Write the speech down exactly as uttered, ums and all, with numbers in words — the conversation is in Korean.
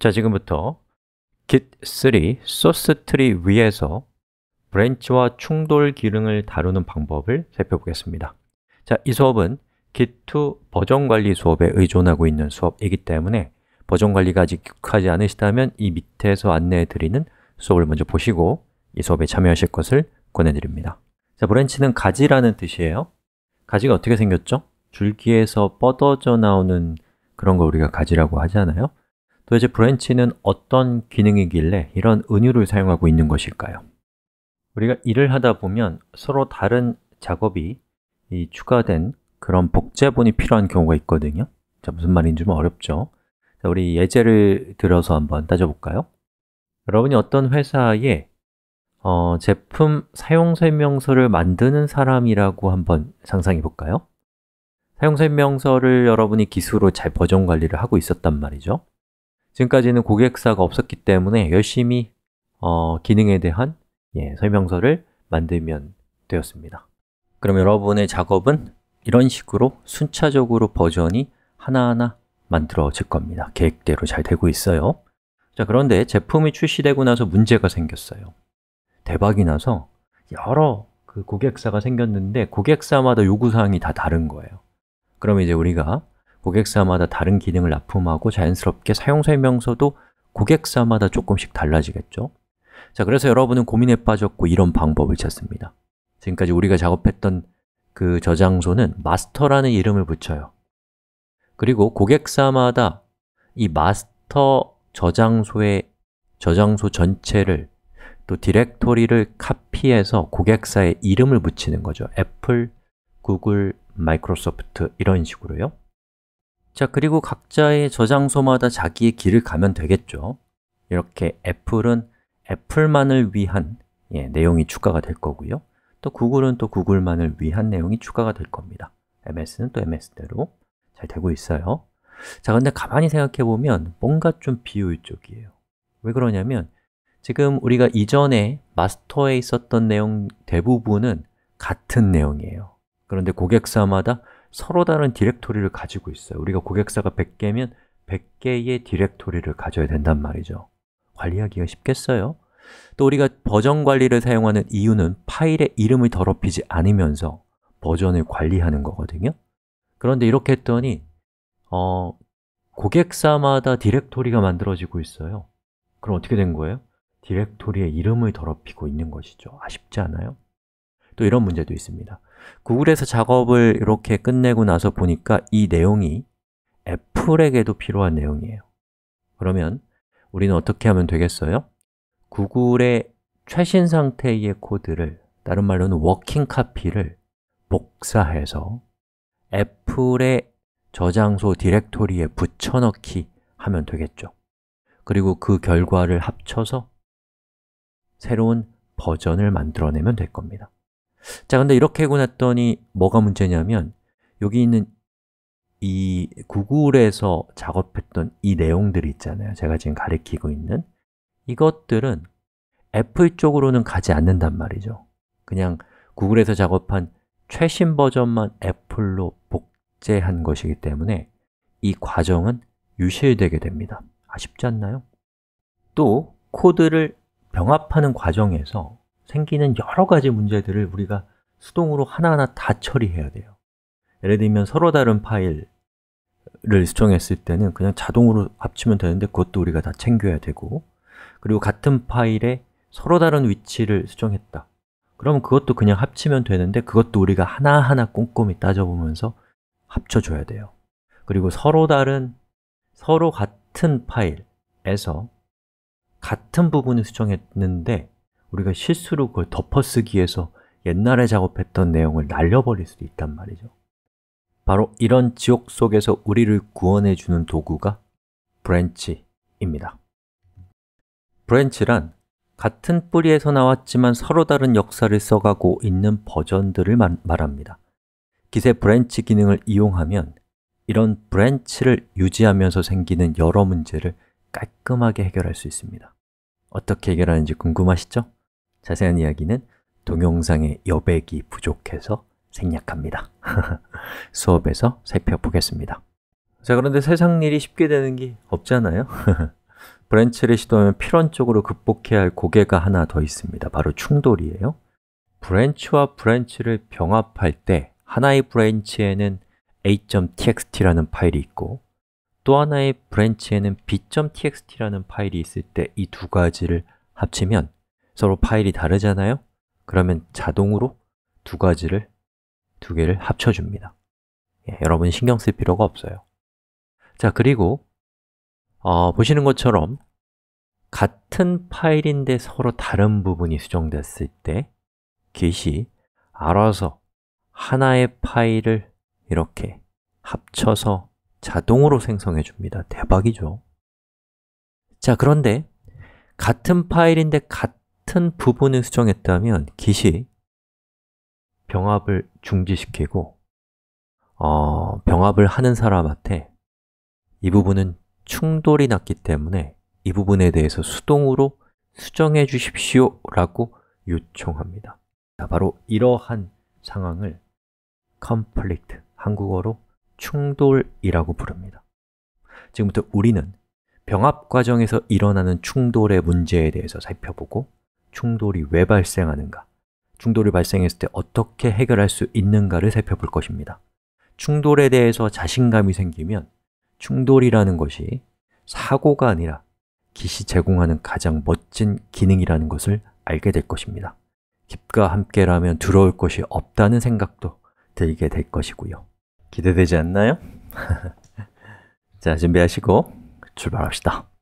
자, 지금부터 git 쓰리 소스 트리 위에서 브랜치와 충돌 기능을 다루는 방법을 살펴보겠습니다. 자, 이 수업은 git 투 버전 관리 수업에 의존하고 있는 수업이기 때문에 버전 관리가 아직 익숙하지 않으시다면 이 밑에서 안내해 드리는 수업을 먼저 보시고 이 수업에 참여하실 것을 권해드립니다. 자, 브랜치는 가지라는 뜻이에요. 가지가 어떻게 생겼죠? 줄기에서 뻗어져 나오는 그런 걸 우리가 가지라고 하잖아요. 도대체 브랜치는 어떤 기능이길래 이런 은유를 사용하고 있는 것일까요? 우리가 일을 하다 보면 서로 다른 작업이 이 추가된 그런 복제본이 필요한 경우가 있거든요. 자, 무슨 말인지 좀 어렵죠? 자, 우리 예제를 들어서 한번 따져볼까요? 여러분이 어떤 회사에 어, 제품 사용설명서를 만드는 사람이라고 한번 상상해 볼까요? 사용설명서를 여러분이 기수로 잘 버전 관리를 하고 있었단 말이죠. 지금까지는 고객사가 없었기 때문에 열심히 어, 기능에 대한 예, 설명서를 만들면 되었습니다. 그럼 여러분의 작업은 이런 식으로 순차적으로 버전이 하나하나 만들어질 겁니다. 계획대로 잘 되고 있어요. 자, 그런데 제품이 출시되고 나서 문제가 생겼어요. 대박이 나서 여러 그 고객사가 생겼는데 고객사마다 요구사항이 다 다른 거예요. 그럼 이제 우리가 고객사마다 다른 기능을 납품하고 자연스럽게 사용설명서도 고객사마다 조금씩 달라지겠죠? 자, 그래서 여러분은 고민에 빠졌고 이런 방법을 찾습니다. 지금까지 우리가 작업했던 그 저장소는 마스터라는 이름을 붙여요. 그리고 고객사마다 이 마스터 저장소의 저장소 전체를 또 디렉토리를 카피해서 고객사의 이름을 붙이는 거죠. 애플, 구글, 마이크로소프트 이런 식으로요. 자, 그리고 각자의 저장소마다 자기의 길을 가면 되겠죠. 이렇게 애플은 애플만을 위한 예, 내용이 추가가 될 거고요. 또 구글은 또 구글만을 위한 내용이 추가가 될 겁니다. 엠에스는 또 엠에스대로 잘 되고 있어요. 자, 근데 가만히 생각해 보면 뭔가 좀 비효율적이에요. 왜 그러냐면 지금 우리가 이전에 마스터에 있었던 내용 대부분은 같은 내용이에요. 그런데 고객사마다 서로 다른 디렉토리를 가지고 있어요. 우리가 고객사가 백 개면 백 개의 디렉토리를 가져야 된단 말이죠. 관리하기가 쉽겠어요? 또 우리가 버전 관리를 사용하는 이유는 파일의 이름을 더럽히지 않으면서 버전을 관리하는 거거든요. 그런데 이렇게 했더니 어, 고객사마다 디렉토리가 만들어지고 있어요. 그럼 어떻게 된 거예요? 디렉토리의 이름을 더럽히고 있는 것이죠. 아쉽지 않아요? 또 이런 문제도 있습니다. 구글에서 작업을 이렇게 끝내고 나서 보니까 이 내용이 애플에게도 필요한 내용이에요. 그러면 우리는 어떻게 하면 되겠어요? 구글의 최신 상태의 코드를, 다른 말로는 워킹 카피를 복사해서 애플의 저장소 디렉토리에 붙여넣기 하면 되겠죠. 그리고 그 결과를 합쳐서 새로운 버전을 만들어내면 될 겁니다. 자, 근데 이렇게 하고 났더니 뭐가 문제냐면 여기 있는 이 구글에서 작업했던 이 내용들이 있잖아요. 제가 지금 가리키고 있는 이것들은 애플 쪽으로는 가지 않는단 말이죠. 그냥 구글에서 작업한 최신 버전만 애플로 복제한 것이기 때문에 이 과정은 유실되게 됩니다. 아쉽지 않나요? 또 코드를 병합하는 과정에서 생기는 여러 가지 문제들을 우리가 수동으로 하나하나 다 처리해야 돼요. 예를 들면 서로 다른 파일을 수정했을 때는 그냥 자동으로 합치면 되는데 그것도 우리가 다 챙겨야 되고, 그리고 같은 파일에 서로 다른 위치를 수정했다. 그러면 그것도 그냥 합치면 되는데 그것도 우리가 하나하나 꼼꼼히 따져보면서 합쳐줘야 돼요. 그리고 서로 다른, 서로 같은 파일에서 같은 부분을 수정했는데 우리가 실수로 그걸 덮어쓰기해서 옛날에 작업했던 내용을 날려버릴 수도 있단 말이죠. 바로 이런 지옥 속에서 우리를 구원해주는 도구가 브랜치입니다. 브랜치란 같은 뿌리에서 나왔지만 서로 다른 역사를 써가고 있는 버전들을 말합니다. git의 브랜치 기능을 이용하면 이런 브랜치를 유지하면서 생기는 여러 문제를 깔끔하게 해결할 수 있습니다. 어떻게 해결하는지 궁금하시죠? 자세한 이야기는 동영상의 여백이 부족해서 생략합니다. 수업에서 살펴보겠습니다. 자, 그런데 세상 일이 쉽게 되는 게 없잖아요? 브랜치를 시도하면 필연적으로 극복해야 할 고개가 하나 더 있습니다. 바로 충돌이에요. 브랜치와 브랜치를 병합할 때 하나의 브랜치에는 a.txt라는 파일이 있고 또 하나의 브랜치에는 b.txt라는 파일이 있을 때 이 두 가지를 합치면 서로 파일이 다르잖아요? 그러면 자동으로 두 가지를, 두 개를 합쳐줍니다. 예, 여러분 신경 쓸 필요가 없어요. 자, 그리고 어, 보시는 것처럼 같은 파일인데 서로 다른 부분이 수정됐을 때 Git이 알아서 하나의 파일을 이렇게 합쳐서 자동으로 생성해 줍니다. 대박이죠? 자, 그런데 같은 파일인데 같은 부분을 수정했다면 Git이 병합을 중지시키고 어, 병합을 하는 사람한테 이 부분은 충돌이 났기 때문에 이 부분에 대해서 수동으로 수정해 주십시오 라고 요청합니다. 자, 바로 이러한 상황을 conflict, 한국어로 충돌이라고 부릅니다. 지금부터 우리는 병합 과정에서 일어나는 충돌의 문제에 대해서 살펴보고 충돌이 왜 발생하는가, 충돌이 발생했을 때 어떻게 해결할 수 있는가를 살펴볼 것입니다. 충돌에 대해서 자신감이 생기면 충돌이라는 것이 사고가 아니라 Git이 제공하는 가장 멋진 기능이라는 것을 알게 될 것입니다. Git과 함께라면 두려울 것이 없다는 생각도 들게 될 것이고요. 기대되지 않나요? 자, 준비하시고 출발합시다.